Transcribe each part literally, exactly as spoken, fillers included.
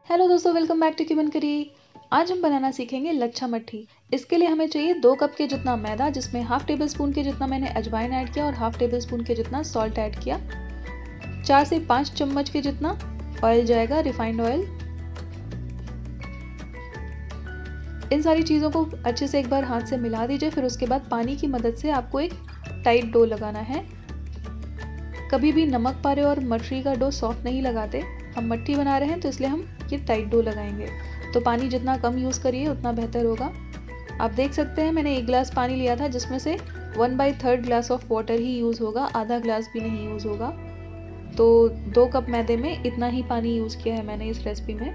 Hello दोस्तों, welcome back to cumin करी। आज हम बनाना सीखेंगे लच्छा मट्ठी। इसके लिए हमें चाहिए दो कप के जितना मैदा, जिसमें हाफ टेबल स्पून के जितना मैंने अजवाइन ऐड किया और हाफ टेबल स्पून के जितना सॉल्ट ऐड किया। चार से पाँच चम्मच के जितना ऑयल जाएगा, रिफाइंड ऑयल। इन सारी चीज़ों को अच्छे से एक बार हाथ से मिला दीजिए। फिर उसके बाद पानी की मदद से आपको एक टाइट डो लगाना है। कभी भी नमक पारे और मठरी का डो सॉफ्ट नहीं लगाते। हम मट्ठी बना रहे हैं तो इसलिए हम ये टाइट डो लगाएंगे। तो पानी जितना कम यूज़ करिए उतना बेहतर होगा। आप देख सकते हैं मैंने एक गिलास पानी लिया था, जिसमें से one by third glass of water ही यूज़ होगा, आधा ग्लास भी नहीं यूज़ होगा। तो दो कप मैदे में इतना ही पानी यूज़ किया है मैंने इस रेसिपी में।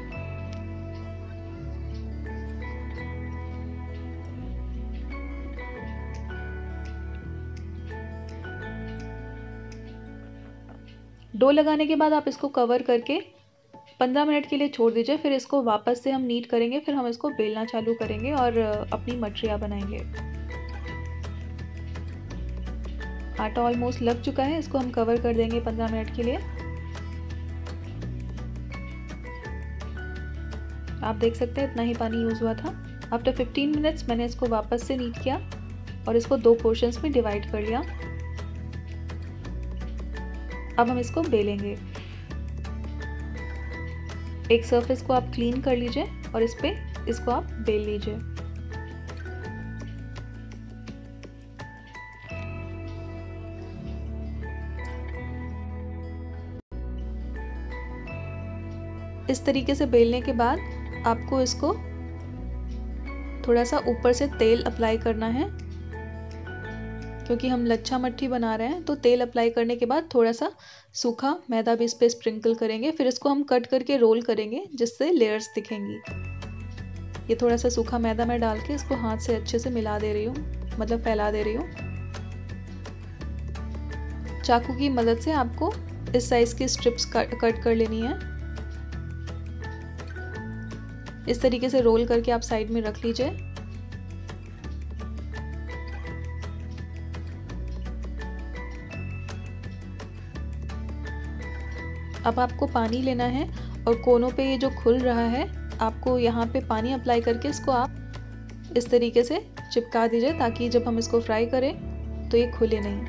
डो लगाने के बाद आप इसको कवर करके पंद्रह मिनट के लिए छोड़ दीजिए। फिर इसको वापस से हम नीट करेंगे। फिर हम इसको बेलना चालू करेंगे और अपनी मठरियाँ बनाएंगे। आटा ऑलमोस्ट लग चुका है, इसको हम कवर कर देंगे पंद्रह मिनट के लिए। आप देख सकते हैं इतना ही पानी यूज़ हुआ था। आफ्टर फिफ्टीन मिनट्स मैंने इसको वापस से नीट किया और इसको दो पोर्शंस में डिवाइड कर लिया। अब हम इसको बेलेंगे। एक सरफेस को आप क्लीन कर लीजिए और इस पे इसको आप बेल लीजिए। इस तरीके से बेलने के बाद आपको इसको थोड़ा सा ऊपर से तेल अप्लाई करना है, क्योंकि हम लच्छा मट्ठी बना रहे हैं। तो तेल अप्लाई करने के बाद थोड़ा सा सूखा मैदा भी इस पे स्प्रिंकल करेंगे। फिर इसको हम कट करके रोल करेंगे, जिससे लेयर्स दिखेंगी। ये थोड़ा सा सूखा मैदा मैं डाल के इसको हाथ से अच्छे से मिला दे रही हूँ, मतलब फैला दे रही हूँ। चाकू की मदद से आपको इस साइज की स्ट्रिप्स कट कर लेनी है। इस तरीके से रोल करके आप साइड में रख लीजिए। अब आपको पानी लेना है और कोनों पे ये जो खुल रहा है, आपको यहाँ पे पानी अप्लाई करके इसको आप इस तरीके से चिपका दीजिए, ताकि जब हम इसको फ्राई करें तो ये खुले नहीं।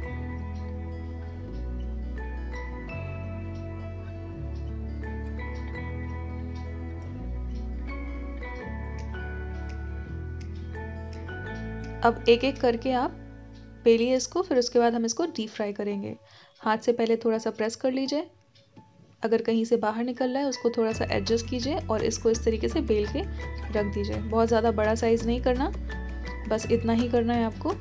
अब एक एक करके आप बेलिए इसको। फिर उसके बाद हम इसको डीप फ्राई करेंगे। हाथ से पहले थोड़ा सा प्रेस कर लीजिए। अगर कहीं से बाहर निकल रहा है उसको थोड़ा सा एडजस्ट कीजिए और इसको इस तरीके से बेल के रख दीजिए। बहुत ज़्यादा बड़ा साइज नहीं करना, बस इतना ही करना है आपको।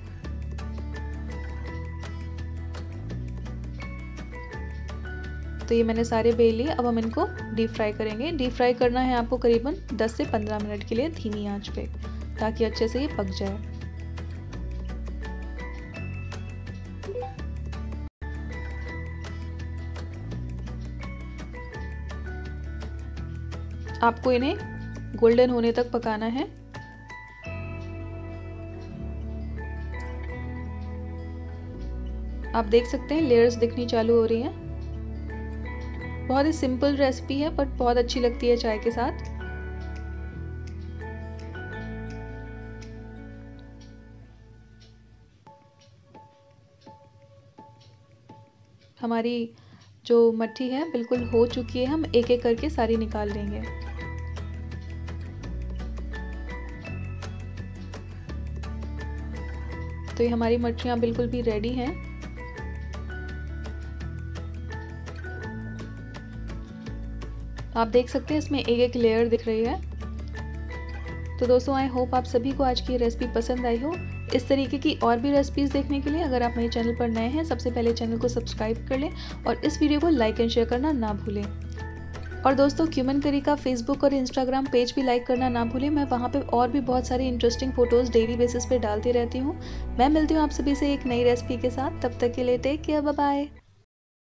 तो ये मैंने सारे बेल लिए। अब हम इनको डीप फ्राई करेंगे। डीप फ्राई करना है आपको करीबन दस से पंद्रह मिनट के लिए धीमी आंच पे, ताकि अच्छे से ये पक जाए। आपको इन्हें गोल्डन होने तक पकाना है। आप देख सकते हैं लेयर्स दिखनी चालू हो रही हैं। बहुत ही सिंपल रेसिपी है, बट बहुत अच्छी लगती है चाय के साथ। हमारी जो मट्ठी है बिल्कुल हो चुकी है। हम एक एक करके सारी निकाल लेंगे। तो ये हमारी मट्ठियाँ बिल्कुल भी रेडी हैं। आप देख सकते हैं इसमें एक एक लेयर दिख रही है। तो दोस्तों, आई होप आप सभी को आज की रेसिपी पसंद आई हो। इस तरीके की और भी रेसिपीज़ देखने के लिए अगर आप मेरे चैनल पर नए हैं, सबसे पहले चैनल को सब्सक्राइब कर लें और इस वीडियो को लाइक एंड शेयर करना ना भूलें। और दोस्तों, क्यूमन करी का फेसबुक और इंस्टाग्राम पेज भी लाइक करना ना भूलें। मैं वहाँ पे और भी बहुत सारी इंटरेस्टिंग फोटोज़ डेली बेसिस पे डालती रहती हूँ। मैं मिलती हूँ आप सभी से एक नई रेसिपी के साथ। तब तक के लिए टेक केयर, बाय बाय।